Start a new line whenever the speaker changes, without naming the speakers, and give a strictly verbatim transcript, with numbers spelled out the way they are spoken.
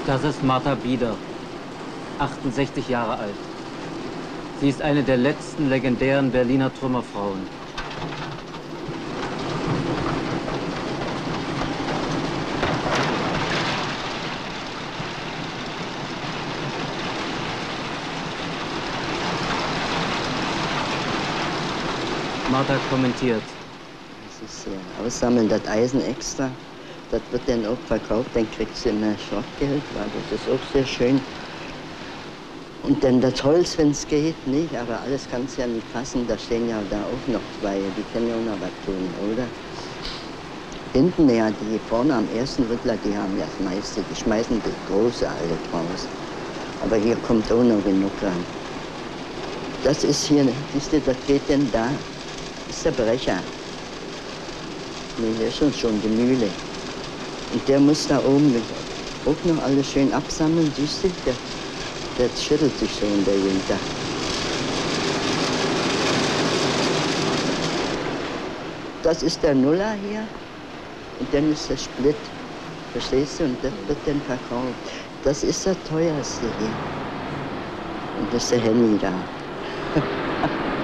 Das ist Martha Bieder, achtundsechzig Jahre alt. Sie ist eine der letzten legendären Berliner Trümmerfrauen. Martha kommentiert.
Das ist ja aussammeln, das Eisen extra. Das wird dann auch verkauft, dann kriegt sie mehr Schrottgeld, weil das ist auch sehr schön. Und dann das Holz, wenn es geht, nicht, aber alles kannst du ja nicht fassen. Da stehen ja da auch noch zwei, die können ja auch noch was tun, oder? Hinten ja, die vorne am ersten Rüttler, die haben ja das meiste, die schmeißen das große alle raus. Aber hier kommt auch noch genug ran. Das ist hier, siehst du, das geht denn da, das ist der Brecher. Nee, hier ist uns schon die Mühle. Und der muss da oben auch noch alles schön absammeln, siehst du? Der, der schüttelt sich so in der Winter. Das ist der Nuller hier und dann ist der Split. Verstehst du? Und das wird dann verkauft. Das ist das teuerste hier. Und das ist der Henny da.